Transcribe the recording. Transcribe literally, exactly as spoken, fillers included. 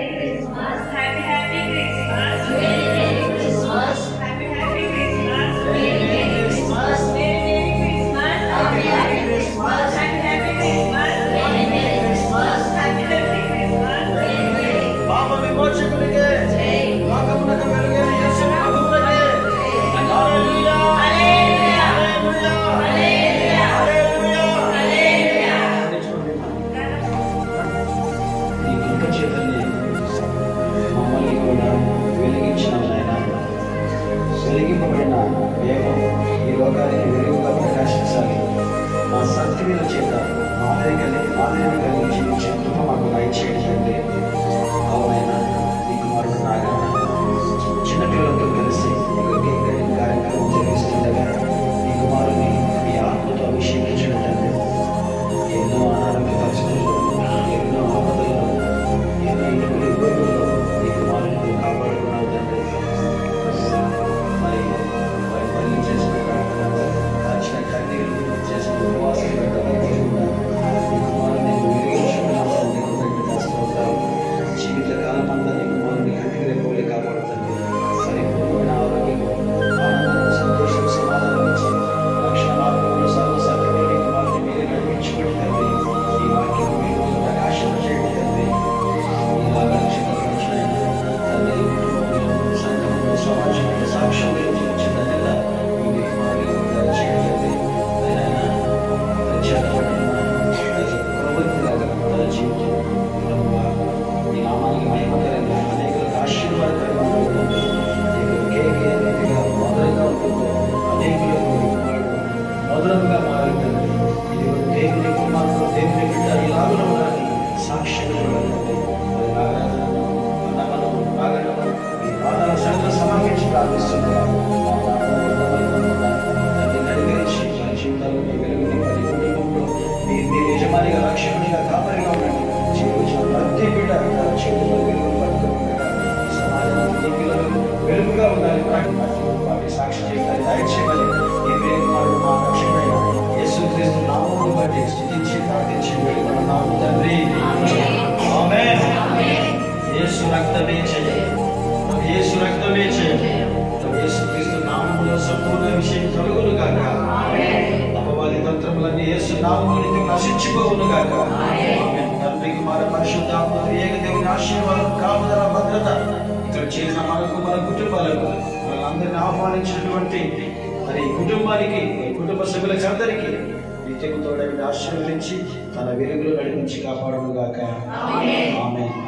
వెలిగింపబడిన వేగం ఈ లోకానికి వెలుగుగా ప్రకాశించాలి. మా సత్క్రియల చేత మాదిరి కలిగి మాదిరిని కలిగి జీవించే కృప మాకు దయచేయండి తండ్రి. అవునైనా ఈ కుమారుడు నాగన్న చిన్నపిల్లలతో కలిసి మీకు కేక్ కటింగ్ కార్యక్రమం జరిగిస్తుండగా ఈ కుమారుని మీ ఆత్మతో అభిషేకించండి తండ్రి. ఎన్నో అనారోగ్య పరిస్థితుల్లో, ఎన్నో ఆపదల్లో, ఎన్నో ఇరుకులు ఇబ్బందుల్లో ఈ కుమారుని కాపాడుకున్నావు తండ్రి. మరి వారి పని చేసిన దాచిన కన్నీరు చేసిన ఉపవాసం పెట్టకుండా ఈ కుమారుని వెలిగించుకున్నావు తండ్రి. కృతజ్ఞతాస్తుతిస్తాం. జీవితకాలం అంతా నీ కుమారుని కంటికి రెప్పవలే కాపాడుతుంది. పరిపూర్ణమైన ఆరోగ్యం, ఆనందం, సంతోషం, సమాధానం ఇచ్చి రక్షణ మార్గంలో సర్వ సత్యమైన నీ కుమారుని మీరే నడిపించుకోండి తండ్రి. ఈ వాక్యం మీరు ప్రకాశం చేయండి తండ్రి. ఇలాగా రక్షణ తండ్రి కుటుంబంలో సంఘంలో సమాజంలో సాక్ష్యంగా జీవించిన నెల ఈ కుమారుని దయచేయండి తండ్రి. ఆయన ప్రవృత్తిలాగా తన జీవితం ఈ నామానికి మహిమకరంగా అనేకులకు ఆశీర్వాదకరంగా ఉంటుంది. కేక్ ఏ రీతిగా మధురంగా ఉంటుందో అనేకులకు మధురంగా మారుతుంది. ఇది దేవుని కుమారుడు దేవుని బిడ్డ ఇలాగలో ఉండాలి సాక్ష్యంగా ఉండాలంటే మరి నాగరాజు అన్నమనం నాగరము ఈ పాదాల సంఘం సమావేశం ప్రారంభిస్తుండగా దాన్ని నడిగరించి మన జీవితాల్లో మీ వెలుగుని ప్రతి కుటుంబంలో మీ మీ యజమానిగా రక్షకునిగా కాపరిగా ఉండండి. జీవించిన ప్రతి బిడ్డ తన చేతుల్లో వెలుగు పట్టుకుండగా ఈ సమాజానికి నీ పిల్లలు వెలుగుగా ఉండాలి. వాటి సాక్షి చేయడానికి దయచేయమని ఈ ప్రియకుమారుడు మా రక్షకుడైన యేసుక్రీస్తు నామమును బట్టి స్తుతించి ప్రార్థించి వేడుకొనున్నాము తండ్రి. ఆమేన్. యేసు రక్తమే జయం. యేసు రక్తమే జయం. యేసుక్రీస్తు నామములో సంపూర్ణ విషయం కలుగును గాక. అపవాది తంత్రములన్నీ యేసు నామములో నిత్యం నశించిపోవును గాక. ఆమేన్. తండ్రి కుమార పరిశుద్ధాత్మ త్రియేక దేవుని ఆశీర్వాదం, కాపుదల, భద్రత ఇక్కడ చేరిన మనకు మన కుటుంబాలకు వాళ్ళందరినీ ఆహ్వానించినటువంటి మరి కుటుంబానికి కుటుంబ సభ్యులకు అందరికీ నిత్యము తోడని ఆశీర్వదించి తన వెలుగులో నడిపించి కాపాడును గాక. ఆమేన్.